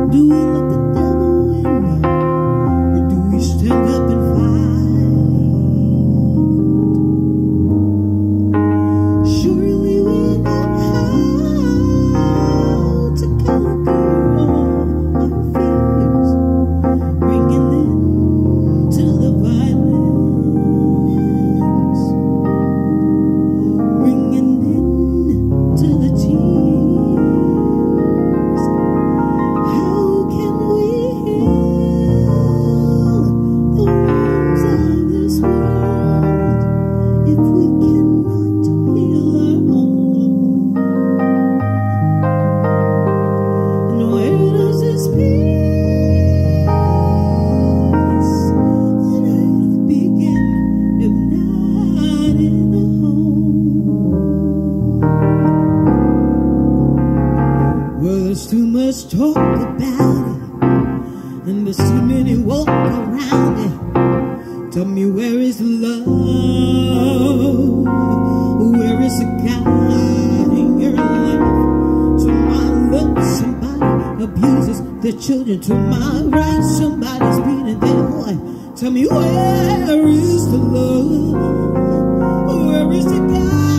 Do we let the devil win, or do we stand up and fight? Surely we know how to conquer all our fears, bringing them to the violence, bringing them to the tears. How can we heal the wounds of this world if we cannot heal our own? And where does this peace on earth begin if not in the home? Well, there's too much talk about it, and there's too many walk around it. Tell me, where is the love? Where is the God in your life? To my left, somebody abuses their children. To my right, somebody's beating their wife. Tell me, where is the love? Where is the God